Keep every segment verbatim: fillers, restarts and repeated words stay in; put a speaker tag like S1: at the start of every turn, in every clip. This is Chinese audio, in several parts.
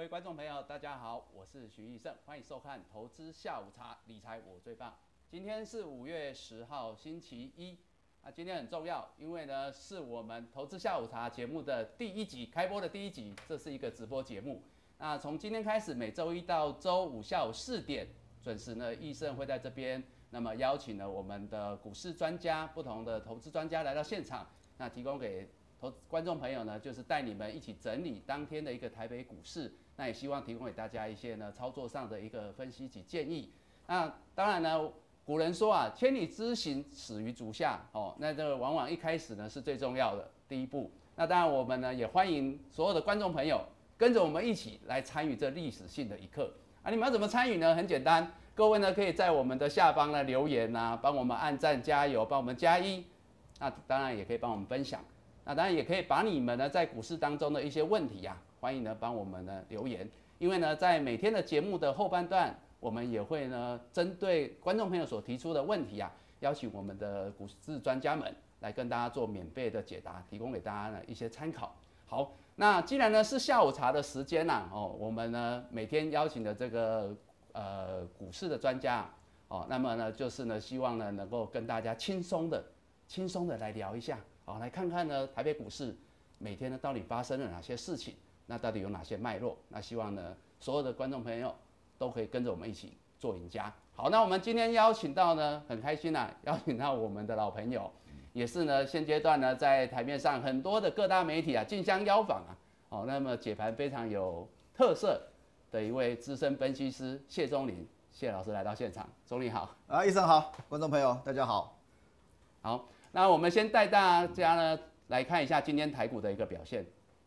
S1: 位观众朋友，大家好，我是徐义胜，欢迎收看《投资下午茶，理财我最棒》。今天是五月十号，星期一。那今天很重要，因为呢是我们投资下午茶节目的第一集开播的第一集，这是一个直播节目。那从今天开始，每周一到周五下午四点准时呢，义胜会在这边，那么邀请了我们的股市专家、不同的投资专家来到现场，那提供给投观众朋友呢，就是带你们一起整理当天的一个台北股市，那也希望提供给大家一些呢操作上的一个分析及建议。那当然呢，古人说啊，千里之行始于足下，哦，那这个往往一开始呢是最重要的第一步。那当然我们呢也欢迎所有的观众朋友跟着我们一起来参与这历史性的一刻。啊，你们要怎么参与呢？很简单，各位呢可以在我们的下方呢留言啊，帮我们按赞加油，帮我们加一。那当然也可以帮我们分享。那当然也可以把你们呢在股市当中的一些问题啊，欢迎呢帮我们呢留言，因为呢在每天的节目的后半段，我们也会呢针对观众朋友所提出的问题啊，邀请我们的股市专家们来跟大家做免费的解答，提供给大家呢一些参考。好，那既然呢是下午茶的时间呐、啊，哦，我们呢每天邀请的这个呃股市的专家哦，那么呢就是呢希望呢能够跟大家轻松的、轻松的来聊一下。好，来看看呢，台北股市每天呢到底发生了哪些事情？那到底有哪些脉络？那希望呢，所有的观众朋友都可以跟着我们一起做赢家。好，那我们今天邀请到呢，很开心啊，邀请到我们的老朋友，也是呢现阶段呢在台面上很多的各大媒体啊竞相邀访啊，哦，那么解盘非常有特色的一位资深分析师谢钟林谢老师来到现场，钟林好。
S2: 啊，医生好，观众朋友大家好。
S1: 好。那我们先带大家呢来看一下今天台股的一个表现。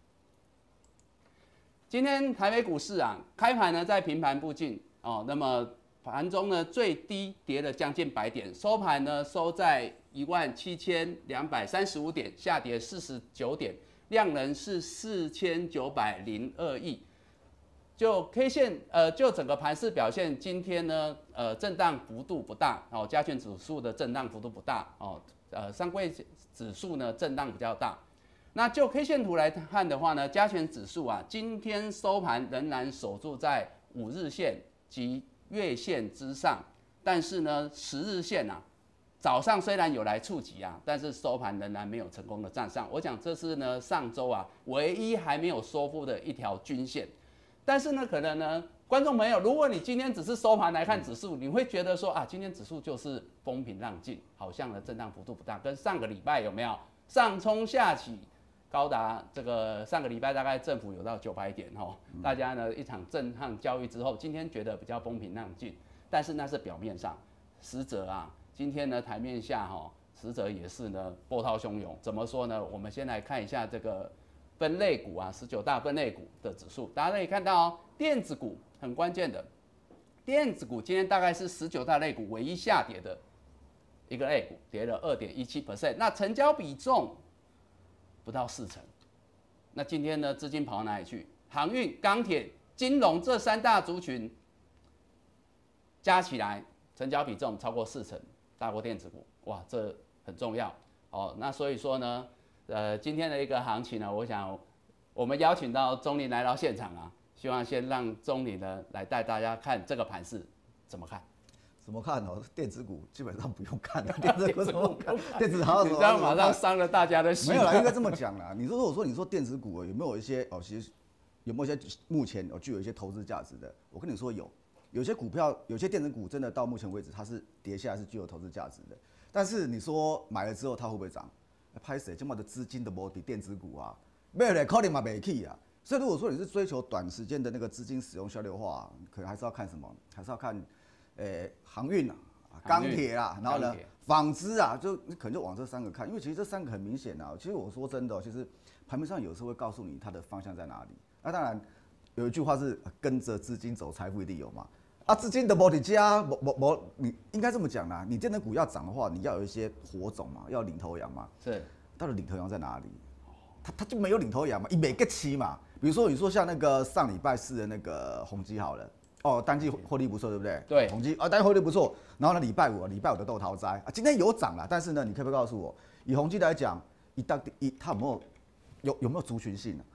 S1: 今天台北股市啊，开盘呢在平盘附近哦，那么盘中呢最低跌了将近百点，收盘呢收在一万七千两百三十五点，下跌四十九点，量能是四千九百零二亿。就 K 线，呃，就整个盘势表现，今天呢，呃，震荡幅度不大哦，加权指数的震荡幅度不大哦。呃，上柜指数呢震荡比较大。那就 K 线图来看的话呢，加权指数啊，今天收盘仍然守住在五日线及月线之上，但是呢，十日线啊，早上虽然有来触及啊，但是收盘仍然没有成功的站上。我讲这是呢上周啊唯一还没有收复的一条均线。但是呢，可能呢，观众朋友，如果你今天只是收盘来看指数，你会觉得说啊，今天指数就是风平浪静，好像呢震荡幅度不大，跟上个礼拜有没有上冲下起，高达这个上个礼拜大概政府有到九百点哦，大家呢一场震撼教育之后，今天觉得比较风平浪静，但是那是表面上，实则啊，今天呢台面下哈、哦，实则也是呢波涛汹涌。怎么说呢？我们先来看一下这个。分类股啊，十九大分类股的指数，大家可以看到哦，电子股很关键的，电子股今天大概是十九大类股唯一下跌的一个类股，跌了 百分之二点一七， 那成交比重不到四成。那今天呢，资金跑到哪里去？航运、钢铁、金融这三大族群加起来，成交比重超过四成，大过电子股，哇，这很重要哦。那所以说呢。呃，今天的一个行情呢，我想我们邀请到钟林来到现场啊，希望先让钟林呢来带大家看这个盘势怎么看？
S2: 怎么看哦？电子股基本上不用看了，电子股怎么看？电子好，
S1: 你这样马上伤了大家的心。
S2: 没有啦，应该这么讲啦。你说如果说你说电子股有没有一些哦，其实有没有一些目前有具有一些投资价值的？我跟你说有，有些股票，有些电子股真的到目前为止它是跌下来是具有投资价值的，但是你说买了之后它会不会涨？拍谁？这么的资金的摩底电子股啊，没来可能嘛没去啊。所以如果说你是追求短时间的那个资金使用效率化，可能还是要看什么？还是要看，呃，航运啊、钢铁啊，然后呢，纺织啊，就你可能就往这三个看，因为其实这三个很明显啊。其实我说真的、喔，其实盘面上有时候会告诉你它的方向在哪里。那当然有一句话是跟着资金走，财富一定有嘛。啊，资金的摩底加，摩摩摩，你应该这么讲啦。你电子股要涨的话，你要有一些火种嘛，要领头羊嘛。
S1: 是，
S2: 到底领头羊在哪里？它它就没有领头羊嘛，一每个期嘛。比如说你说像那个上礼拜四的那个宏基好了，哦，单季获利不错，对不对？
S1: 对，
S2: 宏基啊，单季获利不错。然后呢，礼拜五，礼拜五的豆桃灾啊，今天有涨啦，但是呢，你可不可以告诉我，以宏基来讲，一到一它有没有有有没有族群性呢、啊？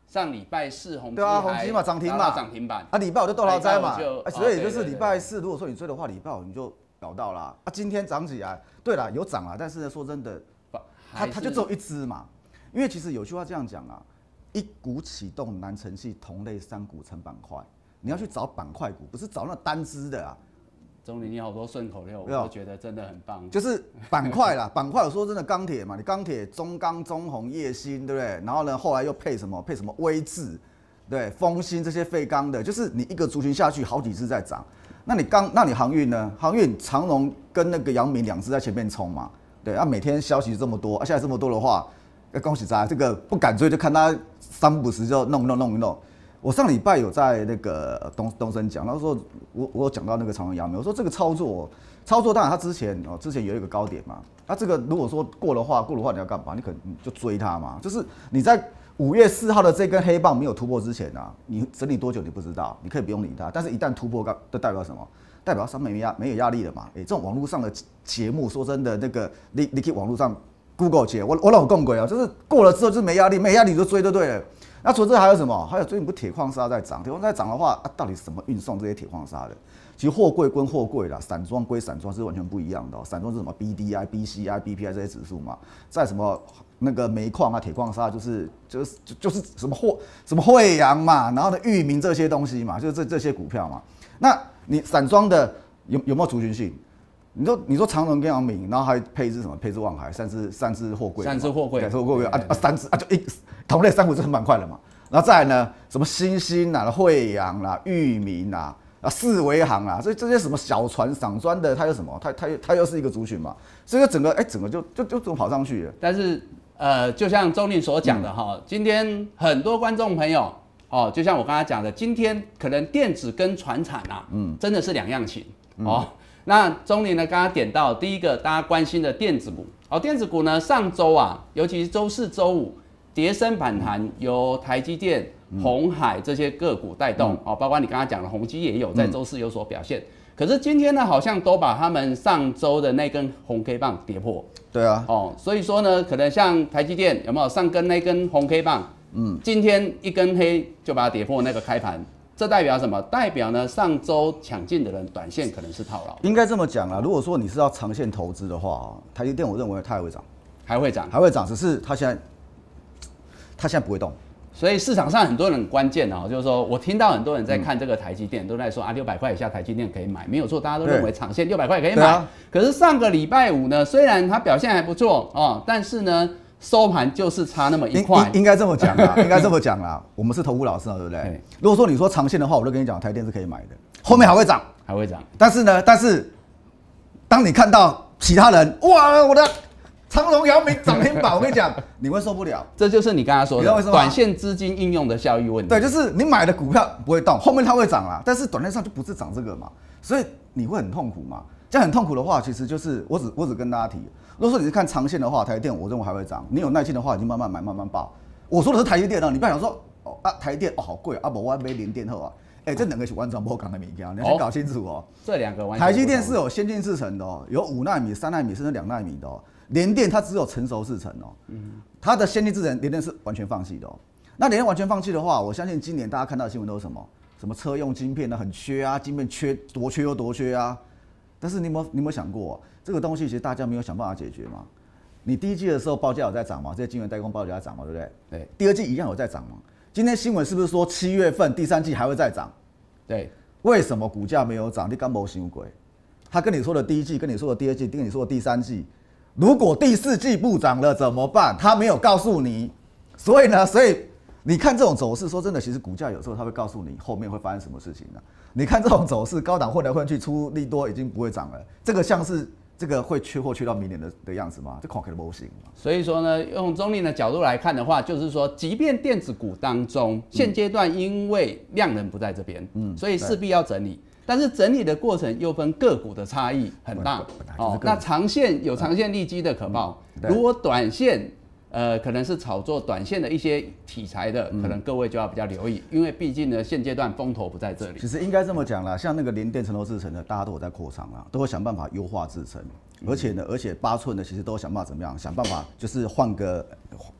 S1: 上礼拜四宏基
S2: 对啊，宏基嘛涨停嘛，
S1: 涨停板
S2: 啊，礼拜五就豆劳灾嘛，
S1: 啊，
S2: 所以也就是礼拜四，如果说你追的话，礼拜五你就搞到啦。啊，今天涨起来，对啦，有涨啦，但是呢，说真的，它它就只有一只嘛，因为其实有句话这样讲啊，一股启动难成器，同类三股成板块，你要去找板块股，不是找那单只的啊。
S1: 总理，你好多顺口溜，我都觉得真的很棒。
S2: 就是板块啦，板块我说真的，钢铁嘛，你钢铁中钢、中红、叶鑫，对不对？然后呢，后来又配什么？配什么威智，对，丰鑫这些废钢的，就是你一个族群下去，好几只在涨。那你钢，那你航运呢？航运长荣跟那个阳明两只在前面冲嘛，对啊，每天消息这么多，啊，现在这么多的话，要恭喜大家，这个不敢追就看他三不时就弄弄弄一弄。我上礼拜有在那个东东升讲，他说我我有讲到那个长荣阳明，我说这个操作操作当然他之前哦之前有一个高点嘛，那、啊、这个如果说过的话过的话你要干嘛？你可能就追它嘛，就是你在五月四号的这根黑棒没有突破之前啊，你整理多久你不知道，你可以不用理它，但是一旦突破，就代表什么？代表上面没压没有压力了嘛？哎、欸，这种网络上的节目，说真的，那个你你可以网络上 Google 节，我我老共轨啊，就是过了之后就是没压力，没压力你就追就对了。那除了这还有什么？还有最近不铁矿砂在涨，铁矿砂在涨的话，啊，到底是怎么运送这些铁矿砂的？其实货柜归货柜啦，散装归散装是完全不一样的、喔。散装是什么 B D I、B C I、B P I 这些指数嘛，在什么那个煤矿啊、铁矿砂就是就是就就是什么货什么惠阳嘛，然后呢裕民这些东西嘛，就是这这些股票嘛。那你散装的有有没有族群性？你说你说长荣跟阳明，然后还配置什么？配置万海，三只三只货柜，
S1: 三只货柜，
S2: 货柜啊啊三只啊就一同类三股就很板块了嘛。然后再来呢，什么新兴啦、惠阳啦、裕民啦、啊四维航啦，所以这些什么小船、散装的，它有什么？它它它又是一个族群嘛，所以整个哎、欸、整个就就就就跑上去了。
S1: 但是呃，就像周立所讲的哈、嗯，今天很多观众朋友哦，就像我刚才讲的，今天可能电子跟传产啊，嗯，真的是两样情、嗯、哦。那钟林呢？刚刚点到第一个大家关心的电子股哦，电子股呢上周啊，尤其是周四、周五跌升反弹，由台积电、鸿海这些个股带动、嗯、哦，包括你刚刚讲的宏基也有在周四有所表现。嗯、可是今天呢，好像都把他们上周的那根红 K 棒跌破。
S2: 对啊，
S1: 哦，所以说呢，可能像台积电有没有上根那根红 K 棒？嗯，今天一根黑就把它跌破那个开盘。这代表什么？代表呢？上周抢进的人，短线可能是套牢。
S2: 应该这么讲啦。如果说你是要长线投资的话，台积电我认为它还会涨，
S1: 还会涨，
S2: 还会涨，只是它现在它现在不会动。
S1: 所以市场上很多人很关键哦，就是说我听到很多人在看这个台积电，嗯、都在说啊，六百块以下台积电可以买，没有错，大家都认为长线六百块可以买。啊、可是上个礼拜五呢，虽然它表现还不错哦，但是呢。收盘就是差那么一块，
S2: 应该这么讲啦，应该这么讲啦。我们是投顾老师嘛，对不对？如果说你说长线的话，我就跟你讲，台电是可以买的，后面还会涨，
S1: 还会涨。
S2: 但是呢，但是当你看到其他人，哇，我的长荣、阳明涨停板，我跟你讲，你会受不了。
S1: 这就是你刚才说的短线资金应用的效益问题。
S2: 对，就是你买的股票不会动，后面它会涨啦，但是短线上就不是涨这个嘛，所以你会很痛苦嘛。这样很痛苦的话，其实就是我只我只跟大家提。如果说你是看长线的话，台积电我认为还会涨。你有耐心的话，你就慢慢买，慢慢报。我说的是台积电啊，你不要想说哦啊台积电哦好贵啊，不我买联电后啊，哎、欸、这两个是完全不同的物件，你要先搞清楚哦。
S1: 这两个完全
S2: 台积电是有先进制程的哦，有五纳米、三纳米甚至两纳米的哦。联电它只有成熟制程哦，嗯，它的先进制程联电是完全放弃的哦。那联电完全放弃的话，我相信今年大家看到的新闻都是什么？什么车用晶片呢很缺啊，晶片缺多缺又多缺啊。但是你有没有你有没有想过、啊，这个东西其实大家没有想办法解决吗？你第一季的时候报价有在涨嘛，这些晶圆代工报价在涨嘛，对不对？对。第二季一样有在涨嘛。今天新闻是不是说七月份第三季还会再涨？
S1: 对。
S2: 为什么股价没有涨？你敢没想过？他跟你说的第一季，跟你说的第二季，跟你说的第三季，如果第四季不涨了怎么办？他没有告诉你。所以呢，所以你看这种走势，说真的，其实股价有时候他会告诉你后面会发生什么事情的。你看这种走势，高档混来混去，出利多已经不会涨了。这个像是这个会缺货缺到明年的的样子吗？这看起来不行。
S1: 所以说呢，用中立的角度来看的话，就是说，即便电子股当中现阶段因为量能不在这边，嗯，所以势必要整理。但是整理的过程又分个股的差异很大哦。那长线有长线利基的可报，嗯、如果短线。呃，可能是炒作短线的一些题材的，可能各位就要比较留意，因为毕竟呢，现阶段风头不在这里。
S2: 其实应该这么讲啦，像那个联电、成熟制程的，大家都有在扩厂啦，都会想办法优化制程，而且呢，而且八寸的其实都想办法怎么样，想办法就是换个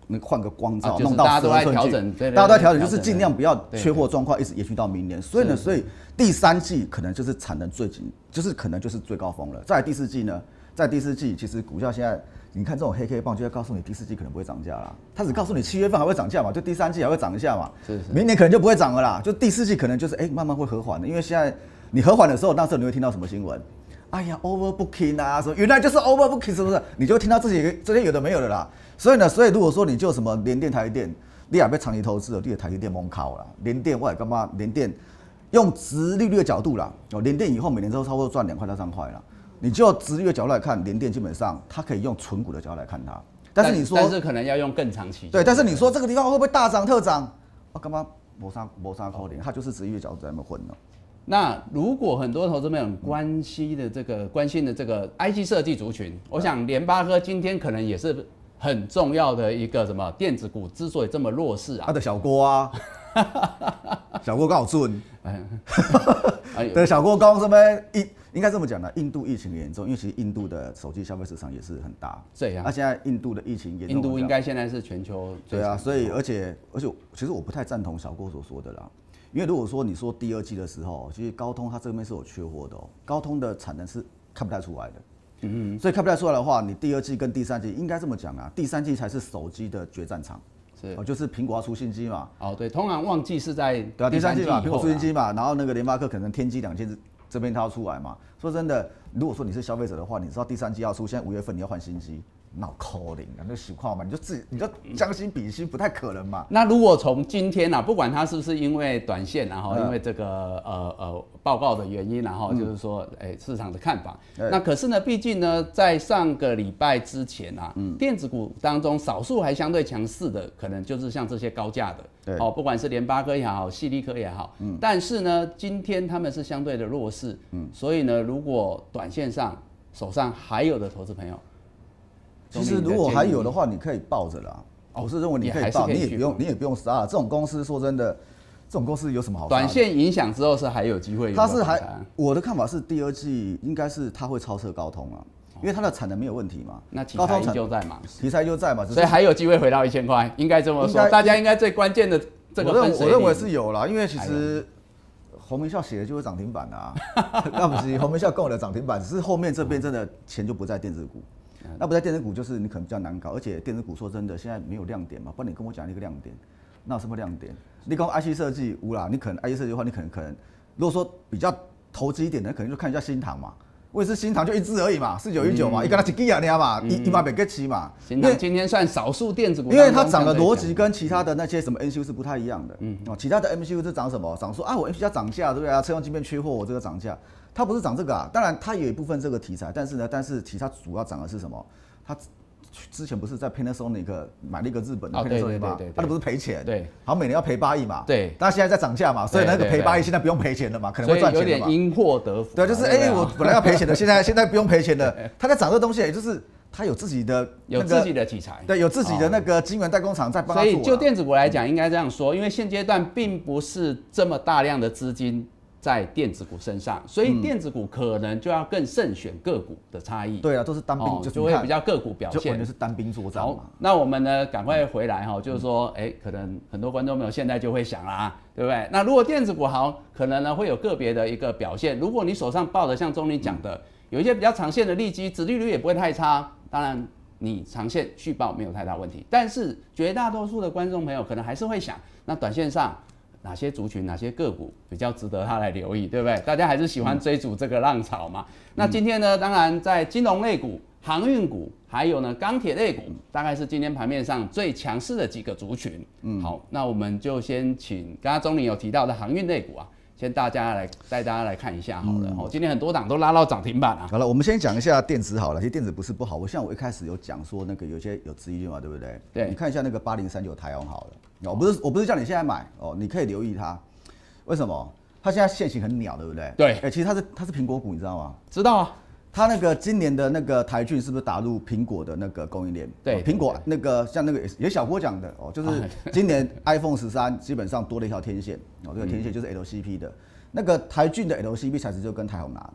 S2: 那换个光照，
S1: 啊就是
S2: 弄到
S1: 大家都在
S2: 十二寸距
S1: 调整，对对
S2: 大家都在调整，
S1: 对
S2: 就是尽量不要
S1: 对
S2: 缺货状况一直延续到明年。所以呢，
S1: 是
S2: 所以第三季可能就是产能最紧，就是可能就是最高峰了。再来第四季呢，在第四季其实股价现在。你看这种黑 K 棒就会告诉你第四季可能不会涨价啦，它只告诉你七月份还会涨价嘛，就第三季还会涨一下嘛，
S1: 是是
S2: 明年可能就不会涨了啦，就第四季可能就是哎、欸、慢慢会和缓的，因为现在你和缓的时候，那时候你会听到什么新闻？哎呀 overbooking 啊，说原来就是 overbooking 是不是？你就会听到这些这些有的没有的啦，所以呢，所以如果说你就什么联电、台积电，你也被长期投资了，你的台积电蒙靠啦，联电我也干嘛？联电用殖利率的角度啦，哦，联电以后每年都差不多赚两块到三块啦。你就殖利率的角度来看，联电基本上它可以用纯股的角度来看它，但是你说，
S1: 但是可能要用更长期。
S2: 对，但是你说这个地方会不会大涨特涨？啊，干嘛磨砂磨砂扣零？它就是殖利率的角度在那边混了。
S1: 那如果很多投资朋友关心的这个关心的这个 I C 设计族群，我想联发科今天可能也是很重要的一个什么电子股之所以这么弱势啊，
S2: 它的小郭啊，小郭刚好准，
S1: 哎
S2: 对，小郭刚什么印应该这么讲呢？印度疫情严重，因为其实印度的手机消费市场也是很大。
S1: 对呀，
S2: 那现在印度的疫情严重，
S1: 印度应该现在是全球
S2: 对啊，所以而且而且其实我不太赞同小郭所说的啦。因为如果说你说第二季的时候，其实高通它这边是有缺货的哦，高通的产能是看不太出来的，嗯所以看不太出来的话，你第二季跟第三季应该这么讲啊，第三季才是手机的决战场，
S1: 是
S2: 哦，就是苹果要出新机嘛，
S1: 哦对，通常旺季是在
S2: 对啊，第三季嘛，苹果出新
S1: 季
S2: 机嘛，然后那个联发科可能天玑两千这边它要出来嘛，说真的，如果说你是消费者的话，你知道第三季要出，现在五月份你要换新机。脑壳灵啊，那情况嘛，你就自己你就将心比心，不太可能嘛。
S1: 那如果从今天啊，不管它是不是因为短线，然后
S2: 嗯
S1: 因为这个呃呃报告的原因，然后就是说，哎、欸，市场的看法。
S2: 嗯、
S1: 那可是呢，毕竟呢，在上个礼拜之前啊，嗯、电子股当中少数还相对强势的，可能就是像这些高价的，哦，不管是联发科也好，矽力科也好，嗯、但是呢，今天他们是相对的弱势，嗯、所以呢，如果短线上手上还有的投资朋友。
S2: 其实如果还有的话，你可以抱着啦。我是认为你可以抱，你也不用，你也不用杀了。这种公司说真的，这种公司有什么好杀的？
S1: 短线影响之后是还有机会有。
S2: 它是还，我的看法是第二季应该是它会超车高通啊，因为它的产能没有问题嘛。
S1: 那题材依旧在嘛？
S2: 题材就在嘛，
S1: 所以还有机会回到一千块，应该这么说。大家应该最关键的这个分水岭，
S2: 我认为是有啦，因为其实。鸿明校写的就是涨停板啊，那不是鸿明校跟我的涨停板，只是后面这边真的钱就不在电子股。那不在电子股，就是你可能比较难搞，而且电子股说真的，现在没有亮点嘛。不然你跟我讲一个亮点，那有什么亮点？你讲 I C 设计无啦，你可能 I C 设计的话，你可能可能，如果说比较投机一点的，可能就看一下新唐嘛。我也是新唐就一只而已嘛，四九一九嘛，一个它一 G 啊那嘛，一一百百个七嘛。
S1: 新唐今天算少数电子股，
S2: 因为它涨的逻辑跟其他的那些什么 N C U 是不太一样的。嗯，哦，其他的 M C U 是涨什么？涨说啊，我 M C U 要涨价，对不对啊？车用晶片缺货，我这个涨价。它不是涨这个啊，当然它有一部分这个题材，但是呢，但是其他主要涨的是什么？它之前不是在 Panasonic 买了一个日本的 Panasonic 嘛，它不是赔钱，
S1: 对，
S2: 好每年要赔八亿嘛，
S1: 对，
S2: 但现在在涨价嘛，所以那个赔八亿现在不用赔钱了嘛，可能会赚钱了嘛，
S1: 有点因祸得福，
S2: 对，就是哎、欸，我本来要赔钱的，现在现在不用赔钱了，它在涨这东西，也就是它有自己的、那
S1: 個、有自己的题材，
S2: 对，有自己的那个晶圆代工厂在帮它做。
S1: 所以就电子股来讲，应该这样说，因为现阶段并不是这么大量的资金。在电子股身上，所以电子股可能就要更慎选个股的差异。
S2: 对啊，都是单兵，
S1: 哦、就会比较个股表现，
S2: 就完全是单兵作战嘛。
S1: 那我们呢，赶快回来哈，就是说，哎、欸，可能很多观众朋友现在就会想啦，对不对？那如果电子股好，可能呢会有个别的一个表现。如果你手上抱的像钟林讲的，有一些比较长线的利基，殖利率也不会太差，当然你长线续抱没有太大问题。但是绝大多数的观众朋友可能还是会想，那短线上。哪些族群、哪些个股比较值得他来留意，对不对？大家还是喜欢追逐这个浪潮嘛。嗯、那今天呢，当然在金融类股、航运股，还有呢钢铁类股，大概是今天盘面上最强势的几个族群。嗯，好，那我们就先请刚刚钟林有提到的航运类股啊，先大家来带大家来看一下好了。哦、嗯，今天很多档都拉到涨停板啊。
S2: 好了，我们先讲一下电子好了。其实电子不是不好，我像我一开始有讲说那个有些有资金嘛，对不对？
S1: 对，
S2: 你看一下那个八零三九台宏好了。我不是我不是叫你现在买哦，你可以留意它。为什么？它现在现形很鸟，对不对？
S1: 对。
S2: 哎、欸，其实它是它是苹果股，你知道吗？
S1: 知道啊。
S2: 它那个今年的那个台骏是不是打入苹果的那个供应链？
S1: 对。
S2: 苹、哦、果那个像那个也小郭讲的哦，就是今年 iPhone 十三基本上多了一条天线哦，这个天线就是 L C P 的。嗯、那个台骏的 L C P 材质就跟台宏拿的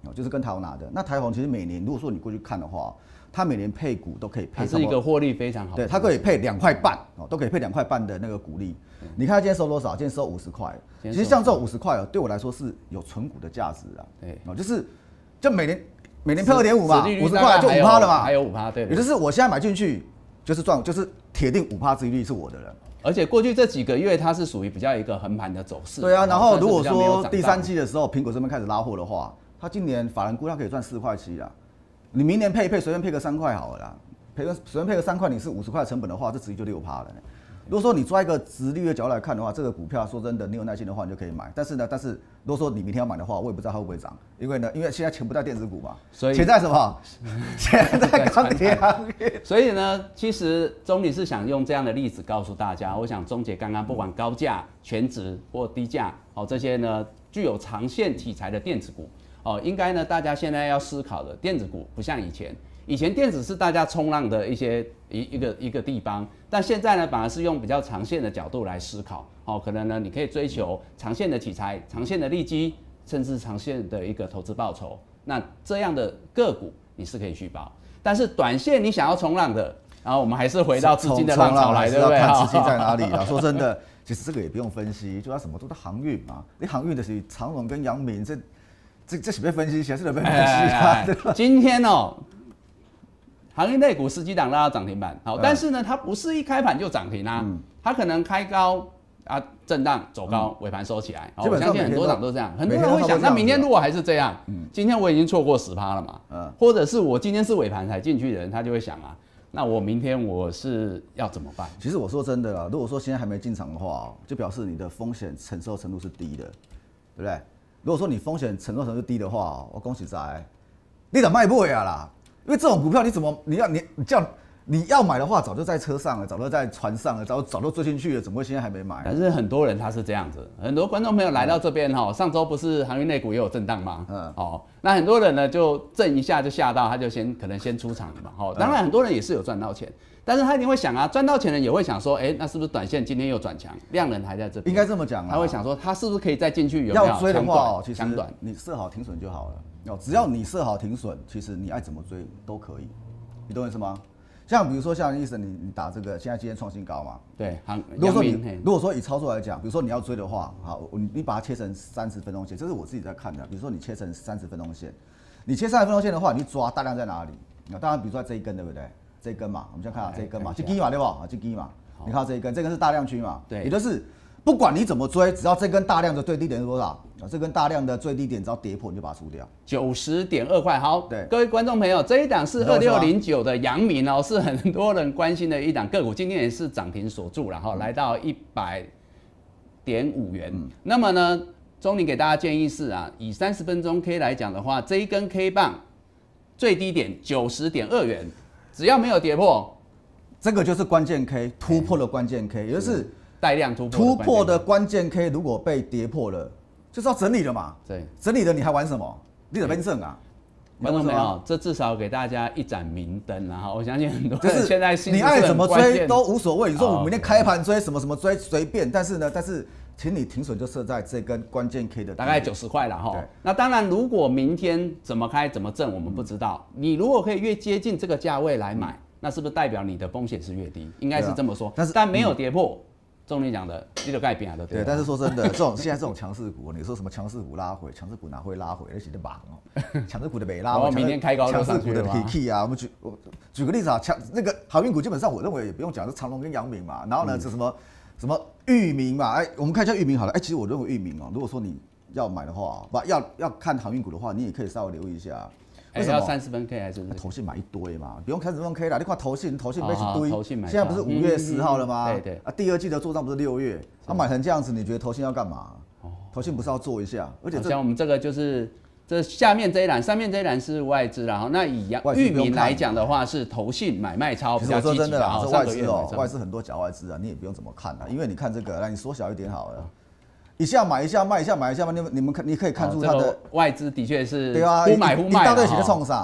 S2: 就是跟台宏拿的。那台宏其实每年如果说你过去看的话，它每年配股都可以配，
S1: 它是一个获利非常好的，
S2: 对，它可以配两块半哦，都可以配两块半的那个股利。你看它今天收多少？今天收五十块。其实像这种五十块哦，对我来说是有存股的价值啊。
S1: 对，
S2: 哦，就是就每年每年配二点五嘛，五十块就五
S1: 趴
S2: 了嘛，
S1: 还有五趴，对。
S2: 也就是我现在买进去就是赚，就是铁定五趴殖利率是我的了。
S1: 而且过去这几个月它是属于比较一个横盘的走势。
S2: 对啊，然后如果说第三季的时候苹果这边开始拉货的话，它今年法人估量可以赚四块七啊。你明年配一配，随便配个三块好了啦，配个随便配个三块，你是五十块成本的话，这殖利率就六趴了。如果说你抓一个殖利率的角度来看的话，这个股票说真的，你有耐心的话，你就可以买。但是呢，但是如果说你明天要买的话，我也不知道它会不会涨，因为呢，因为现在钱不在电子股嘛，所以钱在什么？钱在钢铁行业。
S1: 所以呢，其实钟理是想用这样的例子告诉大家，我想钟姐刚刚不管高价、全值或低价，哦，这些呢具有长线题材的电子股，哦，应该呢大家现在要思考的，电子股不像以前。以前电子是大家冲浪的一些一一个一个地方，但现在呢，反而是用比较长线的角度来思考。哦，可能呢，你可以追求长线的题材、长线的利基，甚至长线的一个投资报酬。那这样的个股你是可以去报，但是短线你想要冲浪的，然后我们还是回到资金的浪潮来，对不对？
S2: 看资金在哪里啊？说真的，其实这个也不用分析，就它什么都是航运嘛。你航运的是长荣跟阳明，这这这是被分析，显示的被分析啊。
S1: 今天哦。航运类股十几档拉到涨停板，好，但是呢，它不是一开盘就涨停啊，嗯、它可能开高啊，震荡走高，尾盘收起来。我相信很多档都这样，很多人会想，那明天如果还是这样，嗯、今天我已经错过十趴了嘛，嗯、或者是我今天是尾盘才进去的人，他就会想啊，那我明天我是要怎么办？
S2: 其实我说真的啦，如果说现在还没进场的话，就表示你的风险承受程度是低的，对不对？如果说你风险承受程度低的话，我恭喜在，你怎么卖不回啊啦？因为这种股票你怎么你要你你叫你要买的话，早就在车上了，早就在船上了，早早就追进去了，怎么会现在还没买？
S1: 但是很多人他是这样子，很多观众朋友来到这边哈，上周不是航运类股也有震荡吗？嗯，哦，那很多人呢就震一下就吓到，他就先可能先出场了嘛。哦，当然很多人也是有赚到钱，但是他一定会想啊，赚到钱的也会想说，哎、欸，那是不是短线今天又转强，量能还在这边？
S2: 应该这么讲啊，
S1: 他会想说，他是不是可以再进去？有没有
S2: 要追的话，其实
S1: 短
S2: 你设好停损就好了。哦，只要你设好停损，其实你爱怎么追都可以。你懂我意思吗？像比如说像意思你你打这个，现在今天创新高嘛？
S1: 对，
S2: 如果说你如果说以操作来讲，比如说你要追的话，好，你把它切成三十分钟线，这是我自己在看的。比如说你切成三十分钟线，你切三十分钟线的话，你抓大量在哪里？当然，比如说这一根对不对？这一根嘛，我们先看下这一根嘛，这根嘛对不？啊，这根嘛，你看这一根，这根是大量区嘛？
S1: 对，
S2: 也就是不管你怎么追，只要这根大量的最低点是多少？这根大量的最低点只要跌破，你就把它出掉。
S1: 九十点二块，好，
S2: 对，
S1: 各位观众朋友，这一档是二六零九的阳明哦，是很多人关心的一档个股，今天也是涨停锁住，然后来到一百点五元。嗯、那么呢，钟林给大家建议是啊，以三十分钟 K 来讲的话，这一根 K 棒最低点九十点二元，只要没有跌破，
S2: 这个就是关键 K 突破的关键 K， 也就是
S1: 带量突破
S2: 突破的关键 K， 如果被跌破了。就是要整理了嘛，
S1: 对，
S2: 整理了你还玩什么？你得分正啊！
S1: 观众朋友，这至少给大家一盏明灯，然后我相信很多人现在
S2: 你爱怎么追都无所谓。你说我明天开盘追什么什么追随便，但是呢，但是请你停损就设在这根关键 K 的
S1: 大概九十块了哈。那当然，如果明天怎么开怎么挣，我们不知道。你如果可以越接近这个价位来买，那是不是代表你的风险是越低？应该是这么说。但是但没有跌破。钟理讲的，你就改变了，对。
S2: 对，但是说真的，这种现在这种强势股，你说什么强势股拉回，强势股哪会拉回？那是在忙哦。强势股的没拉回，
S1: 明天开高
S2: 强势股的 P K 啊，我们举我举个例子啊，强那个航运股基本上我认为也不用讲，是长荣跟阳明嘛。然后呢，这、嗯、什么什么裕民嘛，哎，我们看一下裕民好了。哎，其实我认为裕民哦，如果说你要买的话，不要要看航运股的话，你也可以稍微留意一下。
S1: 为什么要三十分 K 还是？
S2: 投信买一堆嘛，不用三十分 K 啦。你看投信，投信买一堆。
S1: 投信买。
S2: 现在不是五月十号了吗？
S1: 对对。
S2: 啊，第二季的做账不是六月，他买成这样子，你觉得投信要干嘛？投信不是要做一下？而且
S1: 像我们这个就是这下面这一栏，上面这一栏是外资，然后那以裕民来讲的话是投信买卖超比较积极的。
S2: 其实我说真的啦，是外资哦，外资很多假外资啊，你也不用怎么看啦，因为你看这个，来你缩小一点好了。一下买一下卖，一下买一下卖，你们你们看，你可以看出它的、
S1: 哦这个、外资的确是
S2: 对啊，
S1: 忽买忽卖，
S2: 一大堆钱在冲啥？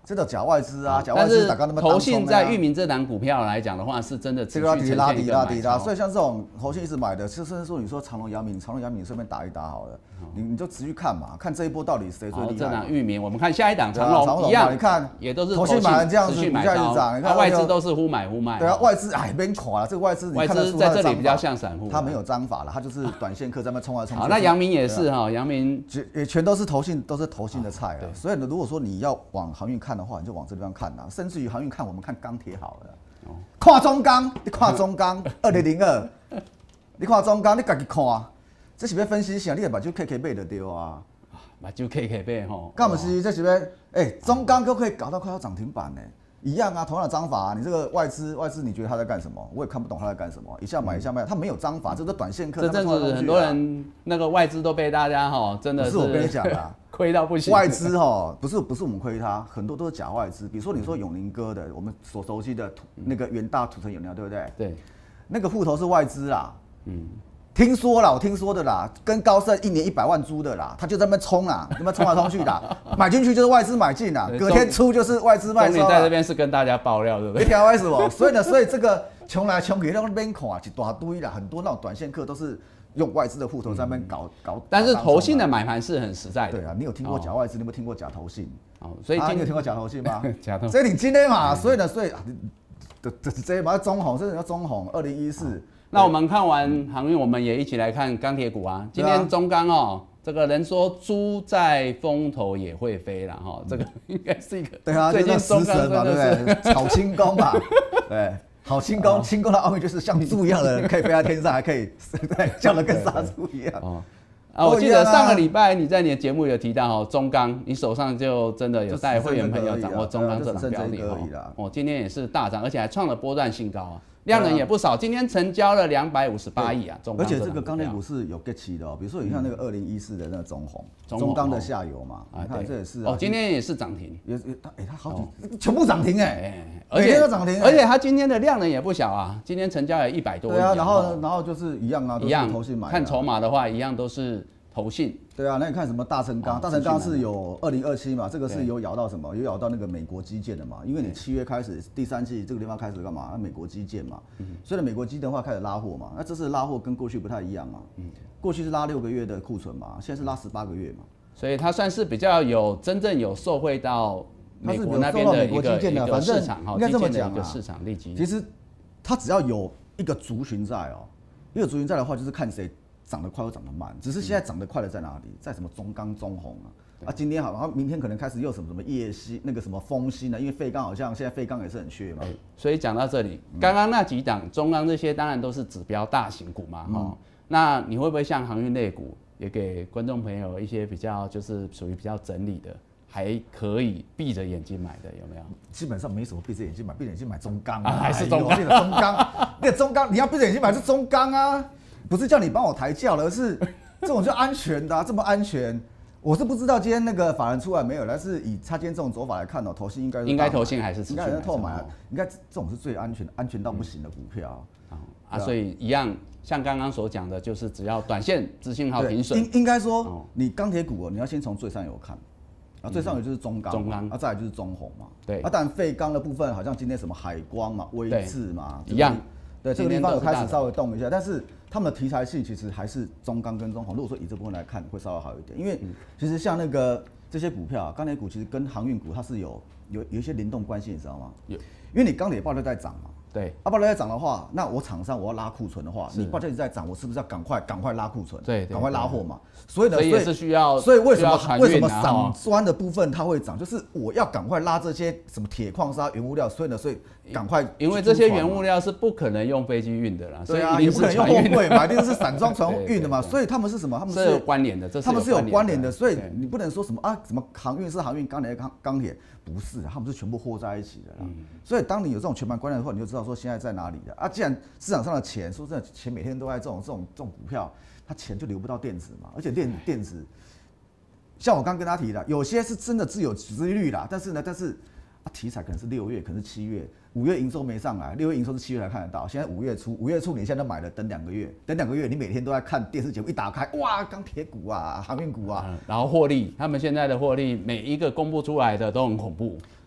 S2: 这个假外资啊，假外
S1: 但是
S2: 资打刚那么
S1: 投信在裕民这档股票来讲的话，是真的持续呈现一个
S2: 拉低拉低
S1: 买超。
S2: 拉，所以像这种投信一直买的，甚至说你说长荣、阳明，长荣、阳明顺便打一打好了，你你就持续看嘛，看这一波到底谁最厉害。
S1: 这档裕民，我们看下一档长
S2: 长
S1: 荣一样，
S2: 你看
S1: 也都是
S2: 投信买成这样子，
S1: 持续
S2: 股价一直涨，你看
S1: 外资都是忽买忽卖。
S2: 对啊，外资哎别垮了，这个外资
S1: 外资在这里比较像散户，
S2: 它没有章法了，它就是短线客在那冲来冲去。
S1: 好，那阳明也是哈，阳明
S2: 也全都是投信，都是投信的菜啊。所以呢，如果说你要往航运看的话，你就往这地方看啊。甚至于航运看，我们看钢铁好了。看中钢，你看中钢二零零二，你看中钢，你自己看，这是要分析啥？你也把就 K K 买就对啊。
S1: 把就 K K 买吼。
S2: 干不是？这是要哎，中钢都可以搞到快要涨停板呢。一样啊，同样的章法啊。你这个外资，外资你觉得他在干什么？我也看不懂他在干什么。一下买一下卖，他没有章法，这是短线客。
S1: 这阵子很多人那个外资都被大家哈，真的是。
S2: 不是我跟你讲啊。
S1: 亏到不行，
S2: 外资哈不是不是我们亏它，很多都是假外资。比如说你说永宁哥的，我们所熟悉的那个元大土城永料，对不对？
S1: 对，
S2: 那个户头是外资啦。
S1: 嗯，
S2: 听说啦，我听说的啦，跟高盛一年一百万租的啦，他就在那边冲啊，那边冲来冲去的，买进去就是外资买进啦，隔天出就是外资卖出。
S1: 你在这边是跟大家爆料，对不对？
S2: 你听我意思不？所以呢，所以这个穷来穷去那边看啊，一大堆啦，很多那种短线客都是。用外资的户头在那边搞搞，
S1: 但是投信的买盘是很实在的。
S2: 对啊，你有听过假外资？你有没有听过假投信？
S1: 哦，所以
S2: 啊，你有听过假投信吗？
S1: 假投，
S2: 这挺今天嘛，所以呢，所以这这这嘛中红，这叫中红，二零一四。
S1: 那我们看完航运，我们也一起来看钢铁股啊。今天中钢哦，这个人说猪在风头也会飞了哈，这个应该是一个
S2: 对啊，
S1: 最近
S2: 中钢嘛，对不对？炒轻功嘛，对。好轻功，轻功的奥秘就是像猪一样的人可以飞在天上，还可以对叫的跟杀猪一样。哦，
S1: 啊，我记得上个礼拜你在你的节目有提到哦，中钢，你手上就真的有带会员朋友掌握中钢这档标的哦。哦，今天也是大涨，而且还创了波段新高啊。量能也不少，今天成交了两百五十八亿啊，中钢。
S2: 而且这个钢铁股是有 get 起的哦，比如说你看那个二零一四的那个中红，中钢的下游嘛，你看这也是
S1: 哦，今天也是涨停，
S2: 也也它哎它好几全部涨停哎，
S1: 而且
S2: 每天都涨停，
S1: 而且它今天的量能也不小啊，今天成交也一百多亿。
S2: 对啊，然后然后就是一样啊，一样投信买，
S1: 看筹码的话一样都是投信。
S2: 对啊，那你看什么大成钢？大成钢是有二零二七嘛，这个是有咬到什么？有咬到那个美国基建的嘛？因为你七月开始第三季这个地方开始干嘛？美国基建嘛，所以美国基建的话开始拉货嘛。那这次拉货跟过去不太一样啊，过去是拉六个月的库存嘛，现在是拉十八个月嘛。
S1: 所以它算是比较有真正有受惠到美国那边的一个一个市场哈，
S2: 应该这么讲
S1: 啊，市场利基。
S2: 其实它只要有一个族群在哦，一个族群在的话，就是看谁。涨得快或涨得慢，只是现在涨得快的在哪里？在什么中钢、中红啊？啊，今天好，然后明天可能开始又什么什么叶锡那个什么丰兴呢？因为废钢好像现在废钢也是很缺嘛。
S1: 所以讲到这里，刚刚那几档中钢这些当然都是指标大型股嘛，哈、嗯。那你会不会像航运类股，也给观众朋友一些比较就是属于比较整理的，还可以闭着眼睛买的，有没有？
S2: 基本上没什么闭着眼睛买，闭着眼睛买中钢啊，
S1: 还是中钢？
S2: 中钢，那中钢你要闭着眼睛买是中钢啊。不是叫你帮我抬轿了，而是这种就安全的、啊，这么安全，我是不知道今天那个法人出来没有，但是以他今天这种走法来看哦，投信应该
S1: 应该投信还是持续
S2: 应该在透买，应该这种是最安全、安全到不行的股票、
S1: 嗯、啊，所以一样像刚刚所讲的，就是只要短线资讯号停损，
S2: 应应该说、哦、你钢铁股哦，你要先从最上游看。啊，最上游就是中钢，
S1: 中钢，
S2: 啊，再来就是中红嘛。
S1: 对，
S2: 啊，当然废钢的部分，好像今天什么海光嘛、威致嘛，
S1: 一样。
S2: 对，这个地方有开始稍微动一下，但是他们的题材性其实还是中钢跟中红。如果说以这部分来看，会稍微好一点，因为其实像那个这些股票、啊，钢铁股其实跟航运股它是有有有一些联动关系，你知道吗？有，因为你钢铁报价在涨嘛。
S1: 对，
S2: 啊，报价在涨的话，那我厂商我要拉库存的话，你报价一直在涨，我是不是要赶快赶快拉库存？
S1: 对，
S2: 赶快拉货嘛。所以呢，
S1: 所以也是需要，
S2: 所以为什么为什么
S1: 散
S2: 酸的部分它会涨？就是我要赶快拉这些什么铁矿砂原物料，所以呢，所以赶快，
S1: 因为这些原物料是不可能用飞机运的啦，
S2: 对啊，也不可能用货柜嘛，一定是散装船运的嘛，所以他们是什么？他们是
S1: 有关联的，
S2: 他们是有关联的，所以你不能说什么啊，什么航运是航运，钢铁钢钢铁不是，他们是全部和在一起的啦。所以当你有这种全盘观念的话，你就知道说现在在哪里的啊。既然市场上的钱，说真的，钱每天都在这种这种这种股票，它钱就流不到电子嘛，而且电电子。像我刚跟他提的，有些是真的自有殖利率啦，但是呢，但是啊题材可能是六月，可能是七月，五月营收没上来，六月营收是七月才看得到。现在五月初，五月初你现在都买了，等两个月，等两个月，你每天都在看电视节目，一打开，哇，钢铁股啊，航运股啊、
S1: 嗯，然后获利，他们现在的获利每一个公布出来的都很恐怖。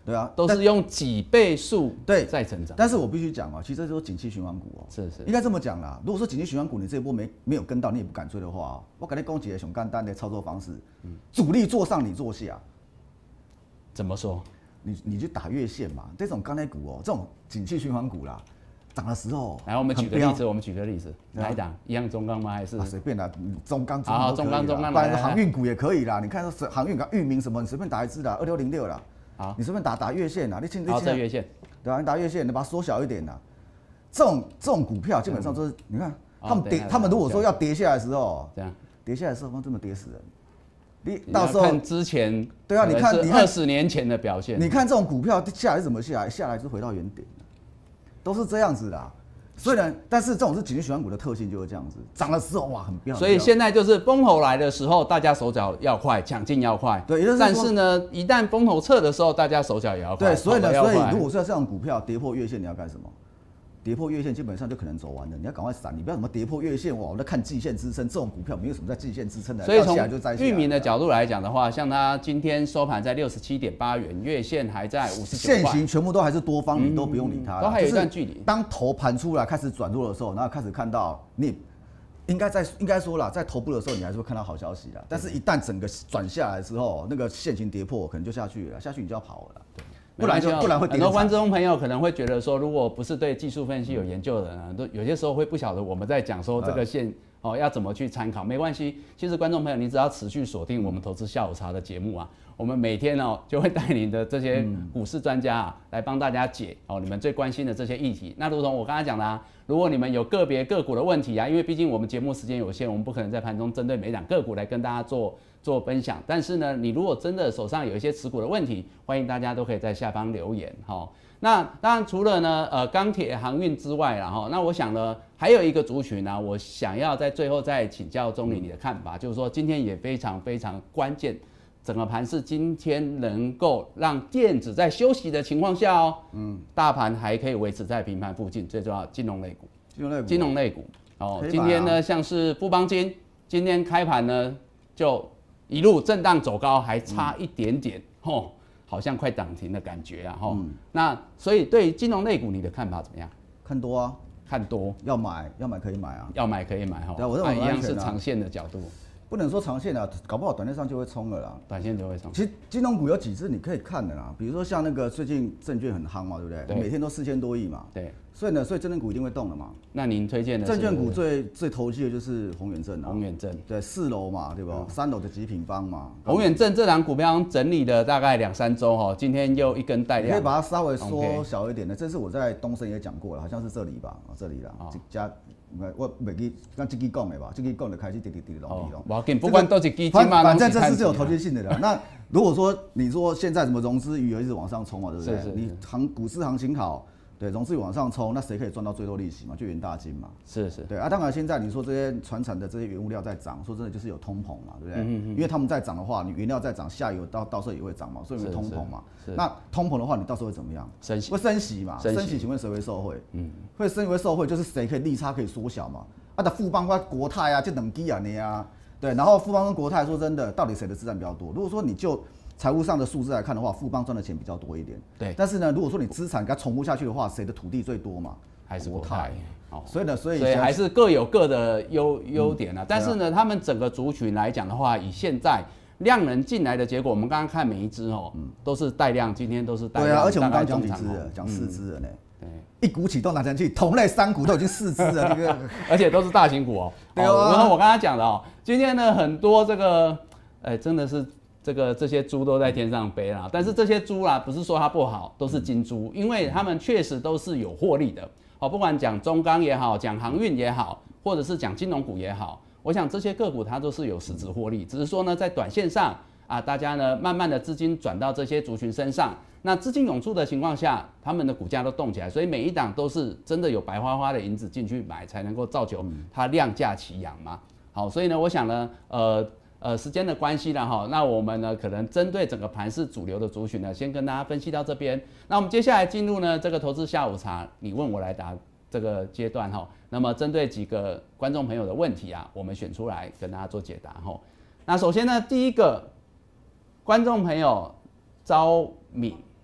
S2: 对啊，
S1: 都是用几倍数
S2: 对
S1: 在成长。
S2: 但是我必须讲啊，其实这就是景气循环股哦、喔。
S1: 是是，
S2: 应该这么讲啦。如果说景气循环股你这一波没没有跟到，你也不敢追的话、喔，我跟你讲几个很简单的操作方式，嗯、主力做上，你做下。
S1: 怎么说？
S2: 你你去打月线嘛，这种钢铁股哦、喔，这种景气循环股啦。涨的时候，
S1: 来，我们举个例子，我们举个例子，哪一档？一样中钢吗？还是
S2: 随便啦，中钢、中
S1: 啊，
S2: 钢、
S1: 中钢、中钢，
S2: 不然航运股也可以啦。你看说航运、域名什么，你随便打一支啦，二六零六啦。
S1: 好，
S2: 你随便打打月线啦，你现
S1: 好，这月线，
S2: 对啊，你打月线，你把它缩小一点啦。这种这种股票基本上都是，你看他们跌，他们如果说要跌下来的时候，
S1: 这样
S2: 跌下来的时候，真的跌死人。
S1: 你到时候看之前，
S2: 对啊，你看你
S1: 二十年前的表现，
S2: 你看这种股票下来是怎么下来？下来是回到原点，都是这样子的。虽然，但是这种是景气循环股的特性就是这样子，涨的时候哇很漂亮。
S1: 所以现在就是风头来的时候，大家手脚要快，抢进要快。
S2: 对，是
S1: 但是呢，一旦风头撤的时候，大家手脚也要快。
S2: 对，所以呢，所以如果说这种股票跌破月线，你要干什么？跌破月线基本上就可能走完了，你要赶快闪，你不要什么跌破月线哇，我在看季线支撑，这种股票没有什么在季线支撑的。
S1: 所以从裕民的角度来讲的话，像它今天收盘在六十七点八元，月线还在五十九块，
S2: 线型全部都还是多方，你都不用理它、嗯，
S1: 都还有一段距离。
S2: 当头盘出来开始转弱的时候，然后开始看到你应该在应该说啦，在头部的时候你还是会看到好消息啦，但是一旦整个转下来之后，那个线型跌破，可能就下去了，下去你就要跑了啦。不然就不然会
S1: 很多观众朋友可能会觉得说，如果不是对技术分析有研究的人，都有些时候会不晓得我们在讲说这个线哦要怎么去参考。没关系，其实观众朋友你只要持续锁定我们投资下午茶的节目啊，我们每天哦就会带领的这些股市专家啊来帮大家解哦你们最关心的这些议题。那如同我刚才讲的啊，如果你们有个别个股的问题啊，因为毕竟我们节目时间有限，我们不可能在盘中针对每档个股来跟大家做。做分享，但是呢，你如果真的手上有一些持股的问题，欢迎大家都可以在下方留言哈。那当然除了呢，呃，钢铁、航运之外啦哈，那我想呢，还有一个族群呢、啊，我想要在最后再请教钟理你的看法，就是说今天也非常非常关键，整个盘是今天能够让电子在休息的情况下哦，嗯，大盘还可以维持在平盘附近，最重要金融类股，
S2: 金融类股，
S1: 金融类股哦，今天呢像是富邦金，今天开盘呢就。一路震荡走高，还差一点点，吼、嗯，好像快涨停的感觉啊，吼、嗯。那所以对金融类股你的看法怎么样？
S2: 看多啊，
S1: 看多，
S2: 要买要买可以买啊，
S1: 要买可以买哈。
S2: 对，我认为、
S1: 啊、一样是长线的角度，
S2: 不能说长线啊，搞不好短线上就会冲了啦。
S1: 短线就会冲。
S2: 其实金融股有几只你可以看的啦，比如说像那个最近证券很夯嘛，对不对？对每天都四千多亿嘛。
S1: 对。
S2: 所以呢，所以证券股一定会动的嘛。
S1: 那您推荐的
S2: 证券股最最投机的就是宏远证啊。
S1: 宏远证。
S2: 对，四楼嘛，对吧？嗯、三楼的极品方嘛。
S1: 宏远证这档股票整理了大概两三周哈，今天又一根带量。
S2: 可以把它稍微缩小一点的，这是我在东升也讲过了，好像是这里吧，啊这里啦，这家。我袂记，刚这支讲的吧，这支讲就开始跌跌跌落去咯。
S1: 无要紧，不管都是基金嘛，
S2: 反正这是有投机性的啦。那如果说你说现在什么融资余额一直往上冲嘛，对不对？
S1: 是是是
S2: 你行股市行情好，对，融资往上冲，那谁可以赚到最多利息嘛？就元大金嘛。
S1: 是是。
S2: 对啊，当然现在你说这些传产的这些原物料在涨，说真的就是有通膨嘛，对不对？嗯嗯嗯因为他们在涨的话，你原料在涨，下游到到时候也会涨嘛，所以有通膨嘛。那通膨的话，你到时候会怎么样？
S1: 升息。
S2: 会升息嘛？升息，请问谁会受惠？嗯，会升会受惠，就是谁可以利差可以缩小嘛？啊，的富邦跟国泰啊，这两支啊你啊，对，然后富邦跟国泰说真的，到底谁的资产比较多？如果说你就财务上的数字来看的话，富邦赚的钱比较多一点，
S1: 对。
S2: 但是呢，如果说你资产给它重复下去的话，谁的土地最多嘛？
S1: 还是国泰。
S2: 哦，所以呢，所以
S1: 所以还是各有各的优优点啊。嗯、但是呢，他们整个族群来讲的话，以现在量能进来的结果，我们刚刚看每一只哦，嗯、都是带量，今天都是带量。
S2: 对啊，而且我们刚刚讲几只了，讲四只了呢。一股启动拿上去，同类三股都已经四只了，这个
S1: 而且都是大型股哦。对啊，然后我刚才讲的哦，今天呢很多这个，哎，真的是这个这些猪都在天上飞啦。但是这些猪啦，不是说它不好，都是金猪，因为他们确实都是有获利的。哦，不管讲中钢也好，讲航运也好，或者是讲金融股也好，我想这些个股它都是有实质获利，只是说呢，在短线上啊，大家呢慢慢的资金转到这些族群身上。那资金涌出的情况下，他们的股价都动起来，所以每一档都是真的有白花花的银子进去买，才能够造就它量价齐扬嘛。好，所以呢，我想呢，呃呃，时间的关系了哈，那我们呢可能针对整个盘势主流的族群呢，先跟大家分析到这边。那我们接下来进入呢这个投资下午茶，你问我来答这个阶段哈。那么针对几个观众朋友的问题啊，我们选出来跟大家做解答哈。那首先呢，第一个观众朋友招敏。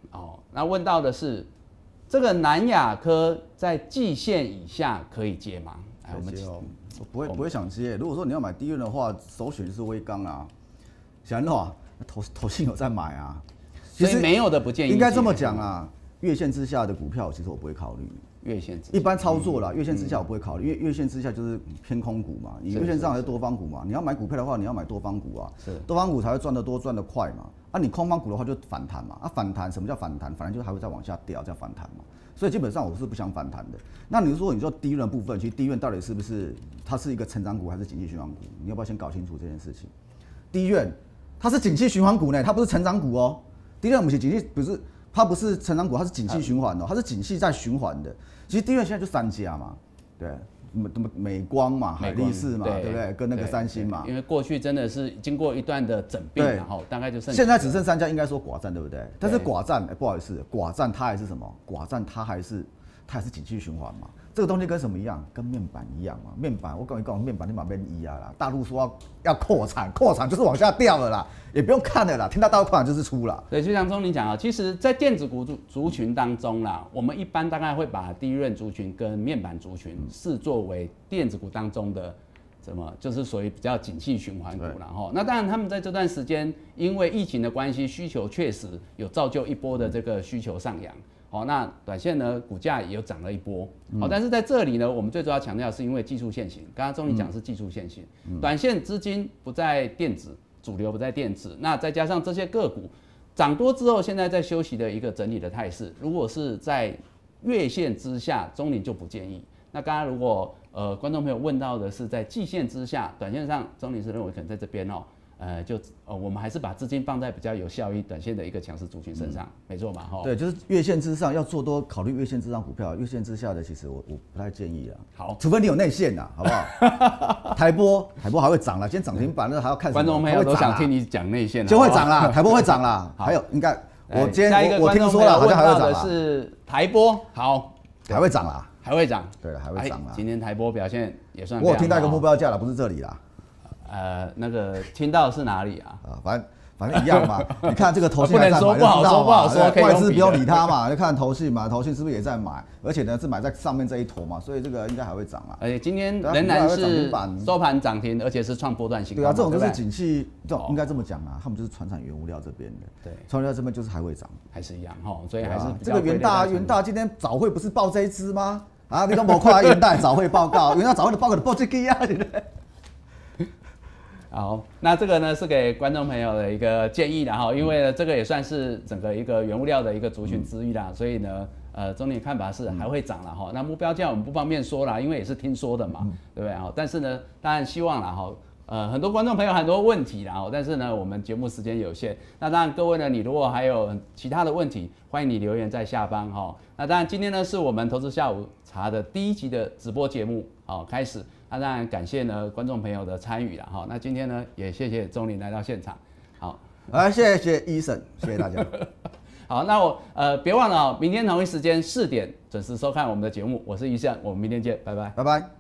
S1: 哦，那问到的是这个南亚科在季线以下可以接吗？哎，我们
S2: 哦，我不会不会想接。如果说你要买低润的话，首选就是威刚啊。想的话，投投信有在买啊。
S1: 所以没有的不建议。
S2: 应该这么讲啊，月线之下的股票其实我不会考虑。
S1: 月线之下
S2: 一般操作啦，月线之下我不会考虑，因为月线之下就是偏空股嘛。你月线上还是多方股嘛？你要买股票的话，你要买多方股啊，
S1: 是
S2: 多方股才会赚得多、赚得快嘛。啊，你空方股的话就反弹嘛。啊，反弹什么叫反弹？反弹就还会再往下掉，叫反弹嘛。所以基本上我是不想反弹的。那你说你说低润部分，其实低润到底是不是它是一个成长股还是景气循环股？你要不要先搞清楚这件事情？低润它是景气循环股呢，它不是成长股哦。低润不是景气，不是它不是成长股，它是景气循环哦，它是景气在循环的。其实低润现在就三家嘛，对，美美光嘛，海力士嘛，对不对？跟那个三星嘛。
S1: 因为过去真的是经过一段的整并，然后大概就剩
S2: 现在只剩三家，应该说寡占，对不对？但是寡占，哎，不好意思，寡占它还是什么？寡占它还是它还是景气循环嘛。这个东西跟什么一样？跟面板一样嘛。面板，我跟你讲，面板你把面一啊啦。大陆说要要扩产，扩产就是往下掉了啦，也不用看了啦。听到大陆扩产就是出了。
S1: 对，就像钟林讲啊，其实，在电子股族群当中啦，我们一般大概会把低润族群跟面板族群视作为电子股当中的什么，就是属于比较景气循环股啦齁。那当然，他们在这段时间因为疫情的关系，需求确实有造就一波的这个需求上扬。好，那短线呢，股价也有涨了一波。好，但是在这里呢，我们最主要强调是因为技术线型。刚刚钟林讲的是技术线型，短线资金不在电子，主流不在电子，那再加上这些个股涨多之后，现在在休息的一个整理的态势。如果是在月线之下，钟林就不建议。那刚刚如果呃观众朋友问到的是在季线之下，短线上钟林是认为可能在这边哦。呃，就呃，我们还是把资金放在比较有效益、短线的一个强势族群身上，嗯、没错嘛，哈。
S2: 对，就是月线之上要做多，考虑月线之上股票，月线之下的其实我我不太建议啊。
S1: 好，
S2: 除非你有内线呐，好不好？台波台波还会涨啦，今天涨停板那还要看什么？
S1: 观众朋友都想听你讲内线，
S2: 就会涨啦，台波会涨啦。还有应该我今天我我听说了，好像还会涨啦。
S1: 是台波，好，
S2: 还会涨啦，
S1: 还会涨，
S2: 对了，还会涨啦。
S1: 今天台波表现也算。
S2: 我有听到一个目标价了，不是这里啦。
S1: 呃，那个听到是哪里啊？
S2: 啊，反正反正一样嘛。你看这个投信
S1: 不能说不好说不好说，
S2: 外资不用理它嘛，就看投信嘛，投信是不是也在买？而且呢是买在上面这一坨嘛，所以这个应该还会涨啊。
S1: 而且今天仍然是收盘涨停，而且是创波段新高。
S2: 对啊，这种就是景气，这种应该这么讲啊，他们就是传产原物料这边的。
S1: 对，
S2: 传料这边就是还会涨，
S1: 还是一样哈，所以还是
S2: 这个元大元大今天早会不是报这一支吗？啊，你都没看元大早会报告，元大早会的报告的报这个啊，对不对？
S1: 好，那这个呢是给观众朋友的一个建议啦哈，因为呢这个也算是整个一个原物料的一个族群之一啦，嗯、所以呢，呃，中年看法是还会涨啦哈。那目标价我们不方便说啦，因为也是听说的嘛，嗯、对不对啊？但是呢，当然希望啦哈，呃，很多观众朋友很多问题啦哈，但是呢，我们节目时间有限，那当然各位呢，你如果还有其他的问题，欢迎你留言在下方哈。那当然今天呢是我们投资下午茶的第一集的直播节目，好开始。那、啊、当然感谢呢观众朋友的参与啦哈，那今天呢也谢谢钟林来到现场，好，
S2: 来谢谢医生，谢谢大家。
S1: 好，那我呃别忘了、哦，明天同一时间四点准时收看我们的节目，我是医生，我们明天见，拜拜，
S2: 拜拜。